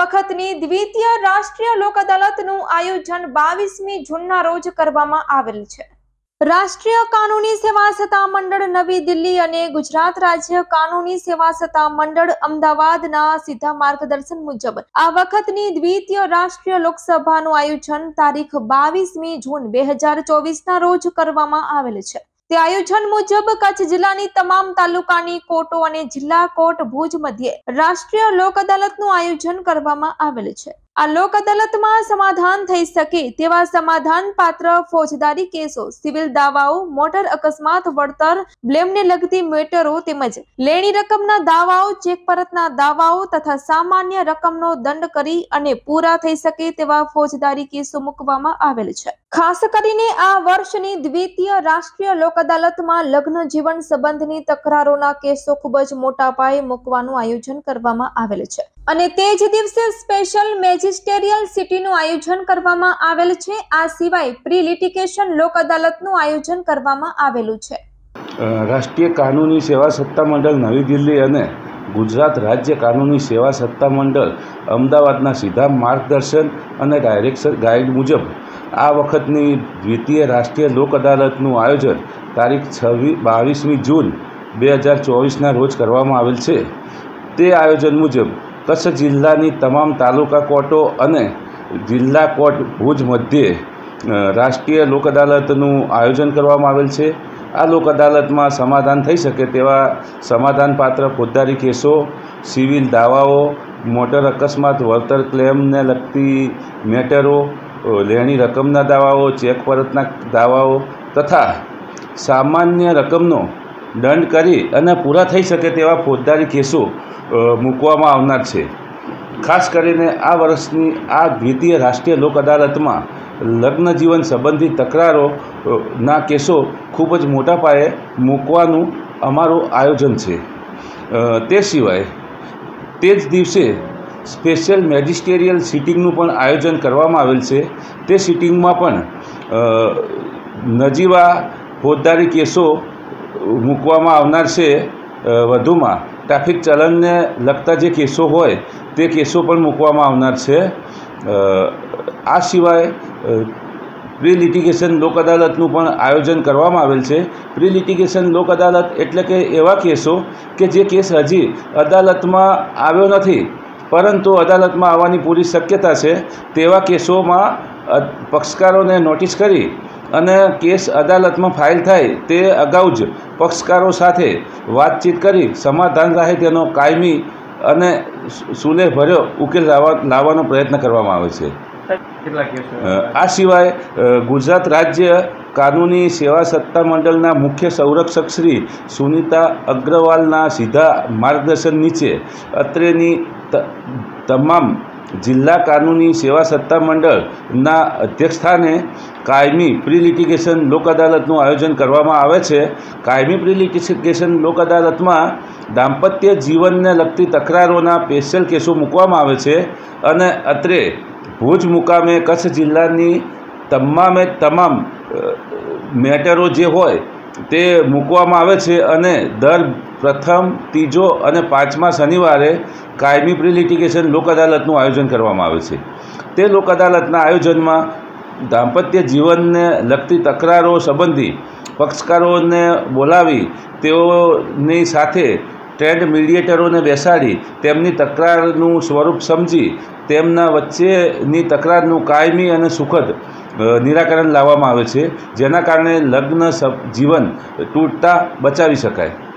વખતની દ્વિતીય રાષ્ટ્રીય લોક અદાલતનું આયોજન 22મી જૂનના રોજ કરવામાં આવેલ છે। રાષ્ટ્રીય કાનૂની સેવા સત્તા મંડળ નવી દિલ્હી અને ગુજરાત રાજ્ય કાનૂની સેવા સત્તા મંડળ અમદાવાદના સીધા માર્ગદર્શન મુજબ આ વખતની દ્વિતીય રાષ્ટ્રીય લોકસભાનું આયોજન તારીખ 22મી જૂન 2024ના રોજ કરવામાં આવેલ છે। તે આયોજન મુજબ કચ્છ જિલ્લાની તમામ તાલુકાની કોર્ટો અને જિલ્લા કોર્ટ ભુજ મધ્યે રાષ્ટ્રીય લોક અદાલતનું આયોજન કરવામાં આવેલ છે। આ લોક અદાલતમાં સમાધાન થઈ શકે તેવા સમાધાન પાત્ર ફોજદારી કેસો, સિવિલ દાવાઓ, મોટર અકસ્માત વળતર, બ્લેમને લગતી મેટરો તેમજ લેણી રકમના દાવાઓ, ચેક પરતના દાવાઓ તથા સામાન્ય રકમનો દંડ કરી અને પૂરા થઈ શકે તેવા ફોજદારી કેસો મૂકવામાં આવેલ છે। ખાસ કરીને આ વર્ષની દ્વિતીય રાષ્ટ્રીય લોક અદાલતમાં લગ્ન જીવન સંબંધની તકરારોના કેસો ખૂબ જ મોટા પાયે મૂકવાનું આયોજન કરવામાં આવેલ છે અને તે જ દિવસે સ્પેશિયલ મેજિસ્ટેરિયલ સિટીનું આયોજન કરવામાં આવેલ છે। આ સિવાય પ્રી લિટિગેશન લોક અદાલતનું આયોજન કરવામાં આવેલું છે। રાષ્ટ્રીય કાનૂની સેવા સત્તા મંડળ નવી દિલ્હી અને ગુજરાત રાજ્ય કાનૂની સેવા સત્તા મંડળ અમદાવાદના સીધા માર્ગદર્શન અને ડાયરેક્શન ગાઈડ મુજબ આ વખતની દ્વિતીય રાષ્ટ્રીય લોક અદાલતનું આયોજન તારીખ 22મી જૂન 2024ના રોજ કરવામાં આવેલ છે। તે આયોજન મુજબ કચ્છ જિલ્લાની તમામ તાલુકા કોર્ટો અને જિલ્લા કોર્ટ ભુજ મધ્યે રાષ્ટ્રીય લોક અદાલતનું આયોજન કરવામાં આવેલ છે। આ લોક અદાલતમાં સમાધાન થઈ શકે તેવા સમાધાનપાત્ર ફોજદારી કેસો, સિવિલ દાવાઓ, મોટર અકસ્માત વળતર ક્લેમને લગતી મેટરો, લેણી રકમના દાવાઓ, ચેક પરતના દાવાઓ તથા સામાન્ય રકમનો દંડ કરી અને પૂરા થઈ શકે તેવા ફોજદારી કેસો મૂકવામાં આવનાર છે। ખાસ કરીને આ વર્ષની આ દ્વિતીય રાષ્ટ્રીય લોક અદાલતમાં લગ્ન જીવન સંબંધી તકરારોના કેસો ખૂબ જ મોટા પાયે મૂકવાનું અમારું આયોજન છે। તે સિવાય તે જ દિવસે સ્પેશિયલ મેજિસ્ટેરિયલ સિટિંગનું પણ આયોજન કરવામાં આવેલ છે। તે સિટિંગમાં પણ નજીવા ફોજદારી કેસો મૂકવામાં આવનાર છે। વધુમાં ટ્રાફિક ચલણને લગતા જે કેસો હોય તે કેસો પણ મૂકવામાં આવનાર છે। આ સિવાય પ્રી લિટિગેશન લોક અદાલતનું પણ આયોજન કરવામાં આવેલ છે। પ્રી લિટિગેશન લોક અદાલત એટલે કે એવા કેસો કે જે કેસ હજી અદાલતમાં આવ્યો નથી પરંતુ અદાલતમાં આવવાની પૂરી શક્યતા છે તેવા કેસોમાં પક્ષકારોને નોટિસ કરી અને કેસ અદાલતમાં ફાઇલ થાય તે અગાઉ જ પક્ષકારો સાથે વાતચીત કરી સમાધાન રહે તેનો કાયમી અને સુલેહભર્યો ઉકેલ લાવવાનો પ્રયત્ન કરવામાં આવે છે। આ સિવાય ગુજરાત રાજ્ય કાનૂની સેવા સત્તા મંડળના મુખ્ય સંરક્ષક શ્રી સુનીતા અગ્રવાલના સીધા માર્ગદર્શન નીચે અત્રેની તમામ જિલ્લા કાનૂની સેવા સત્તા મંડળના અધ્યક્ષસ્થાને કાયમી પ્રી લિટિગેશન લોક અદાલતનું આયોજન કરવામાં આવે છે। કાયમી પ્રી લિટિગેશન લોક અદાલતમાં દાંપત્ય જીવનને લગતી તકરારોના સ્પેશિયલ કેસો મૂકવામાં આવે છે અને અત્રે ભુજ મુકામે કચ્છ જિલ્લાની તમામે તમામ મેટરો જે હોય તે મૂકવામાં આવે છે અને દર પ્રથમ, ત્રીજો અને પાંચમા શનિવારે કાયમી પ્રી લિટિગેશન લોક અદાલતનું આયોજન કરવામાં આવે છે। તે લોક અદાલતના આયોજનમાં દાંપત્ય જીવનને લગતી તકરારો સંબંધી પક્ષકારોને બોલાવી તેઓની સાથે ટ્રેન્ડ મીડિયેટરોને બેસાડી તેમની તકરારનું સ્વરૂપ સમજી તેમના વચ્ચેની તકરારનું કાયમી અને સુખદ નિરાકરણ લાવવામાં આવે છે, જેના કારણે લગ્ન જીવન તૂટતા બચાવી શકાય।